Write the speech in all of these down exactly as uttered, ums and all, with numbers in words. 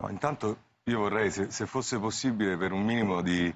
No, intanto io vorrei, se, se fosse possibile, per un minimo di...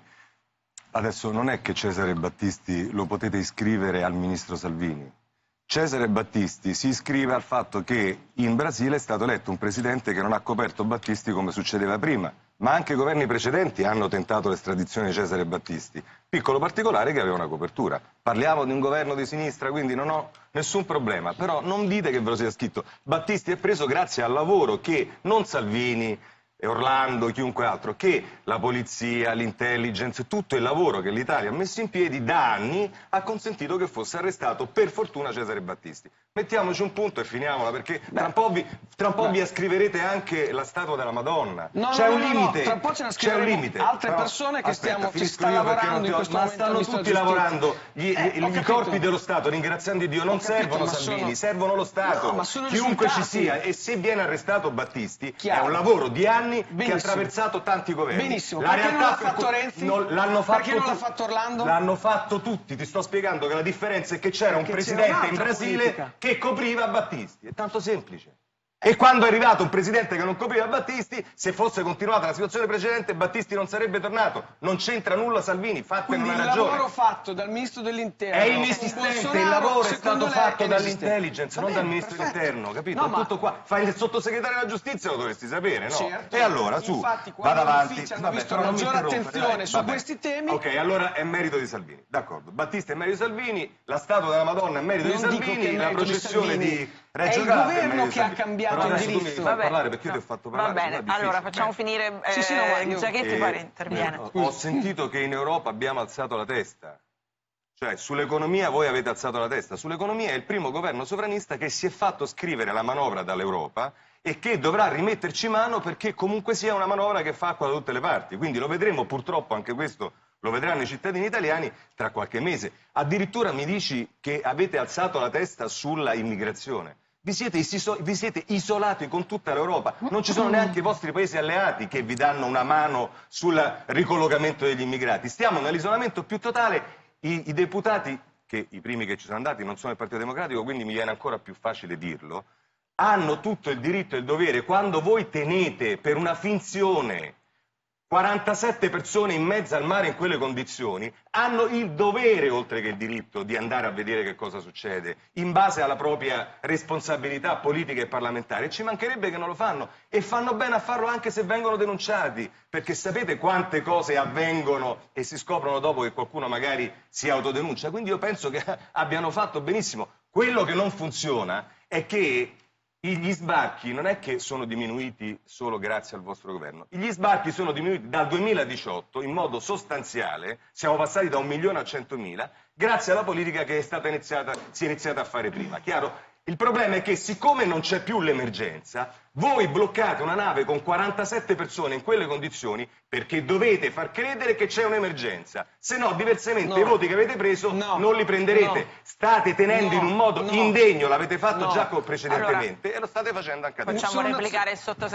Adesso non è che Cesare Battisti lo potete iscrivere al ministro Salvini. Cesare Battisti si iscrive al fatto che in Brasile è stato eletto un presidente che non ha coperto Battisti come succedeva prima, ma anche i governi precedenti hanno tentato l'estradizione di Cesare Battisti. Piccolo particolare che aveva una copertura. Parliamo di un governo di sinistra, quindi non ho nessun problema, però non dite che ve lo sia scritto. Battisti è preso grazie al lavoro che non Salvini, Orlando, chiunque altro, che la polizia, l'intelligence, tutto il lavoro che l'Italia ha messo in piedi da anni ha consentito che fosse arrestato per fortuna Cesare Battisti. Mettiamoci un punto e finiamola, perché Beh, tra un po' vi, tra un po' vi ascriverete anche la statua della Madonna. No, c'è no, un no, limite, no, tra un po' ce ne c'è un limite. altre Però, persone che aspetta, stiamo, ci sta io lavorando in ho, questo ma momento. stanno tutti lavorando, gli, eh, i corpi dello Stato, ringraziando Dio, non ho capito, servono Salvini, sono... servono lo Stato. No, ma sono chiunque risultati. ci sia, e se viene arrestato Battisti, Chiaro. è un lavoro di anni Benissimo. che ha attraversato tanti governi. Benissimo, la perché non l'ha fatto Renzi? L'hanno fatto, perché non l'ha fatto Orlando? L'hanno fatto tutti, ti sto spiegando che la differenza è che c'era un presidente in Brasile politica. che copriva Battisti, è tanto semplice. E quando è arrivato un presidente che non copriva Battisti, se fosse continuata la situazione precedente, Battisti non sarebbe tornato. Non c'entra nulla Salvini, fattene una ragione. Quindi il lavoro fatto dal ministro dell'interno... È inesistente, il lavoro è stato fatto dall'intelligence, non dal ministro dell'interno, capito? No, ma... tutto qua. Fai il sottosegretario della giustizia, lo dovresti sapere, no? Certo. E allora, su, infatti, vada avanti. hanno Vabbè, visto maggiore attenzione dai, su vabbè. questi temi... Ok, allora è merito di Salvini, d'accordo. Battista è merito di Salvini, la statua della Madonna è merito non di Salvini, la processione di... di Reggio è il Calabria governo che ha cambiato indirizzo. Far parlare perché io ti ho fatto parlare. Va bene, allora facciamo Beh. finire eh, sì, sì, no, Giachetti, eh, poi interviene. Ho, ho sentito che in Europa abbiamo alzato la testa. Cioè, sull'economia voi avete alzato la testa. Sull'economia è il primo governo sovranista che si è fatto scrivere la manovra dall'Europa e che dovrà rimetterci mano perché comunque sia una manovra che fa acqua da tutte le parti. Quindi lo vedremo, purtroppo, anche questo lo vedranno i cittadini italiani tra qualche mese. Addirittura mi dici che avete alzato la testa sulla immigrazione. Vi siete, vi siete isolati con tutta l'Europa, non ci sono neanche i vostri paesi alleati che vi danno una mano sul ricollocamento degli immigrati. Stiamo nell'isolamento più totale, I, i deputati, che i primi che ci sono andati non sono il Partito Democratico, quindi mi viene ancora più facile dirlo, hanno tutto il diritto e il dovere, quando voi tenete per una finzione quarantasette persone in mezzo al mare in quelle condizioni, hanno il dovere, oltre che il diritto, di andare a vedere che cosa succede, in base alla propria responsabilità politica e parlamentare. E ci mancherebbe che non lo fanno, e fanno bene a farlo anche se vengono denunciati, perché sapete quante cose avvengono e si scoprono dopo che qualcuno magari si autodenuncia. Quindi io penso che abbiano fatto benissimo. Quello che non funziona è che gli sbarchi non è che sono diminuiti solo grazie al vostro governo, gli sbarchi sono diminuiti dal duemiladiciotto in modo sostanziale, siamo passati da un milione a centomila, grazie alla politica che è stata iniziata, si è iniziata a fare prima. Chiaro? Il problema è che siccome non c'è più l'emergenza, voi bloccate una nave con quarantasette persone in quelle condizioni perché dovete far credere che c'è un'emergenza, se no diversamente no. i voti che avete preso no. non li prenderete. No. State tenendo no. in un modo no. indegno, l'avete fatto no. già precedentemente allora, e lo state facendo anche adesso. Facciamo replicare il sottosegretario.